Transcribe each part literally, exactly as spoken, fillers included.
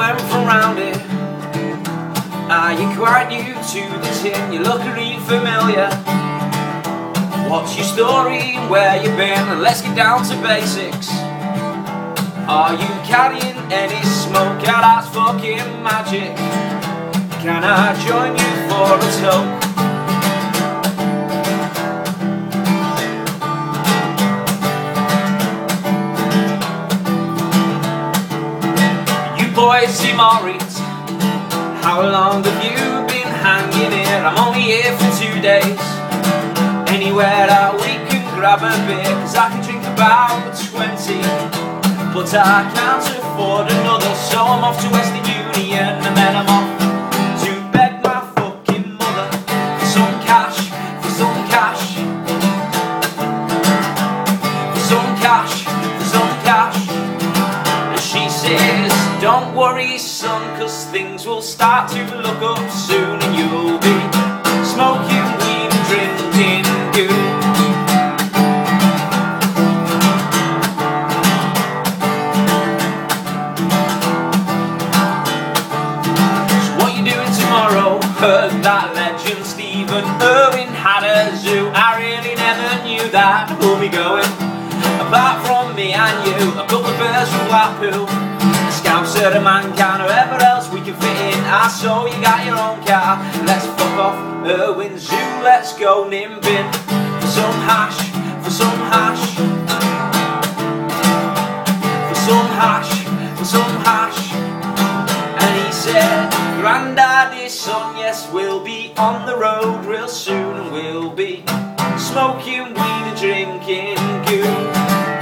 went from round it. Are you quite new to the tin? You look really familiar. What's your story and where you been? And let's get down to basics. Are you carrying any smoke? Yeah, that's fucking magic. Can I join you for a toke? Boys seem alright. How long have you been hanging here? I'm only here for two days. Anywhere that we can grab a beer, cause I can drink about twenty, but I can't afford another. So I'm off to Western Union, and then I'm off to beg my fucking mother for some cash, for some cash, for some cash, for some cash. And she says, don't worry son, cause things will start to look up soon, and you'll be smoking weed and drinking goon. So what you doing tomorrow? Heard that legend Stephen Irwin had a zoo. I really never knew that. We'll be going, apart from me and you, a couple of birds from Blackpool, Scouser and Mancan, whoever else we can fit in. I saw you got your own car. Let's fuck off Irwin Zoo, let's go nimbin for some hash, for some hash, for some hash, for some hash. And he said, Granddaddy son, yes, we'll be on the road real soon, and we'll be smoking weed and drinking goon.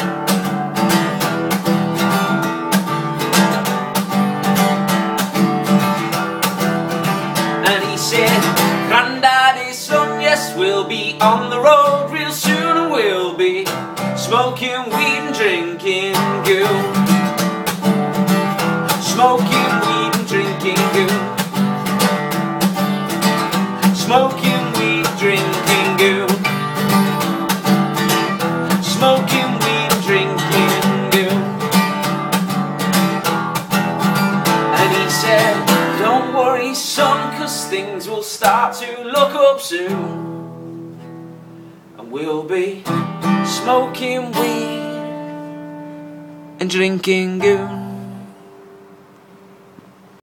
Granddaddy son, yes, we'll be on the road real soon, and we'll be smoking weed and drinking goon. Smoking weed and drinking goon. Smoking weed and drinking goon. Smoking weed and drinking goon. And he said, don't worry son, cause things will start to look up soon, and we'll be smoking weed and drinking goon.